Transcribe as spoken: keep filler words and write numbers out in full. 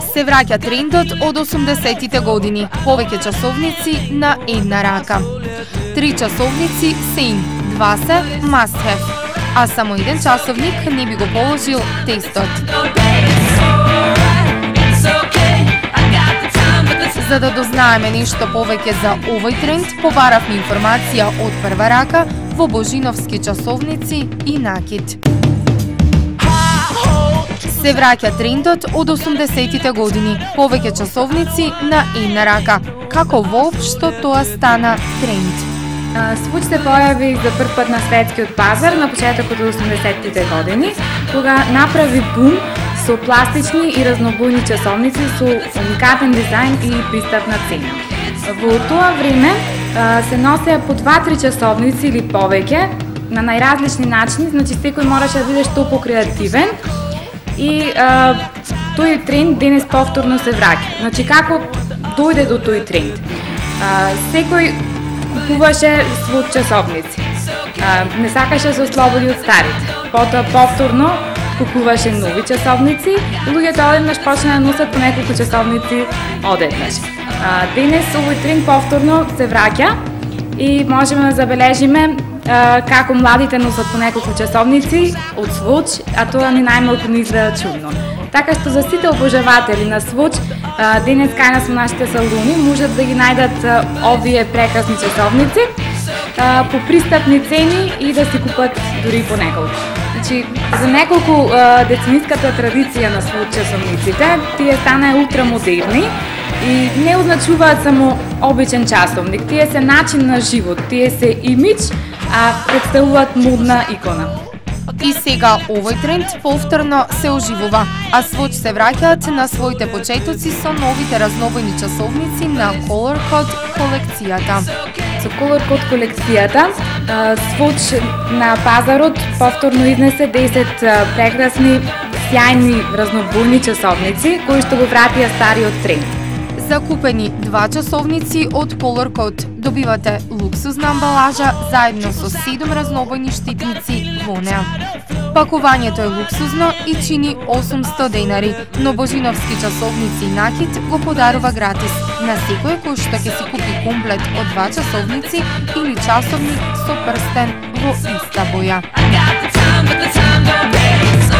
Се враќа трендот од осумдесеттите години, повеќе часовници на една рака. Три часовници се ин, два се must have, а само еден часовник не би го положил тестот. За да дознаеме нешто повеќе за овој тренд, побаравме информација од прва рака во Bozinovski часовници и накид. Се враќа трендот од осумдесеттите години, повеќе часовници на една рака. Како воопшто тоа стана тренд? Swatch се појави за прв пат на светскиот пазар на почетокот од осумдесеттите години, кога направи бум со пластични и разнобојни часовници со уникатен дизајн и пристапна цена. Во тоа време се носеа по два-три часовници или повеќе на најразлични начини, значи секој мораше да биде што покреативен. И а, тој тренд денес повторно се враќа. Значи како дојде до тој тренд? А, секој купуваше Swatch часовници. А, не сакаше да се ослободи од старите. Потоа повторно купуваше нови часовници и луѓето одеднаш почна да носат по неколку часовници одеднаш. А, денес овој тренд повторно се враќа и можеме да забележиме како младите носат по неколку часовници од Swatch, а тоа ни најмалку не изгледа чудно. Така што за сите обожаватели на Swatch, денес кај нас во нашите салуни можат да ги најдат овие прекрасни часовници по пристапни цени и да си купат дури по неколку. Значи, за неколку децениската традиција на Swatch часовниците, тие станаа ултрамодерни и не означуваат само обичен часовник, тие се начин на живот, тие се имидж, а представуваат модна икона. И сега овој тренд повторно се оживува, а Swatch се враќаат на своите почетоци со новите разнобојни часовници на Color Code колекцијата. Со Color Code колекцијата, Swatch на пазарот повторно изнесе десет прекрасни, сјајни разнобојни часовници кои што го вратија стариот тренд. За купени два часовници од Color Code добивате луксузна амбалажа заедно со седум разнобојни штитници во неа. Пакувањето е луксузно и чини осумсто денари, но Bozinovski часовници и накид го подарува гратис на секој кој што ќе си купи комплет од два часовници или часовник со прстен во иста боја.